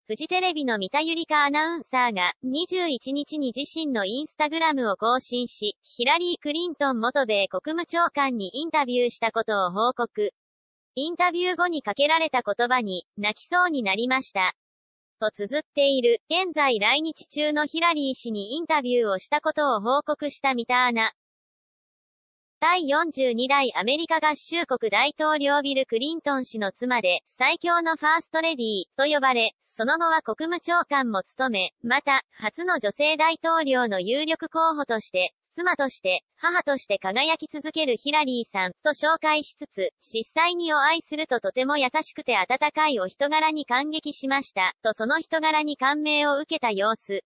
フジテレビの三田ゆりかアナウンサーが21日に自身のインスタグラムを更新し、ヒラリー・クリントン元米国務長官にインタビューしたことを報告。インタビュー後にかけられた言葉に、泣きそうになりました。と綴っている、現在来日中のヒラリー氏にインタビューをしたことを報告した三田アナ。第42代アメリカ合衆国大統領ビル・クリントン氏の妻で、最強のファーストレディー、と呼ばれ、その後は国務長官も務め、また、初の女性大統領の有力候補として、妻として、母として輝き続けるヒラリーさん、と紹介しつつ、実際にお会いするととても優しくて温かいお人柄に感激しました、とその人柄に感銘を受けた様子。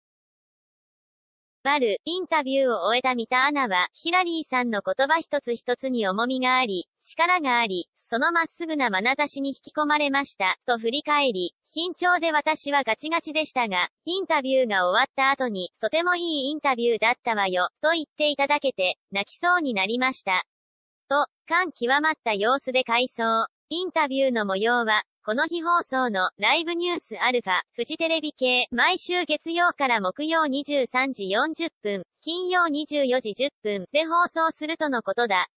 インタビューを終えた三田アナは、ヒラリーさんの言葉一つ一つに重みがあり、力があり、そのまっすぐな眼差しに引き込まれました、と振り返り、緊張で私はガチガチでしたが、インタビューが終わった後に、とてもいいインタビューだったわよ、と言っていただけて、泣きそうになりました。と、感極まった様子で回想。インタビューの模様は、この日放送のライブニュースアルファ、フジテレビ系、毎週月曜から木曜23時40分、金曜24時10分で放送するとのことだ。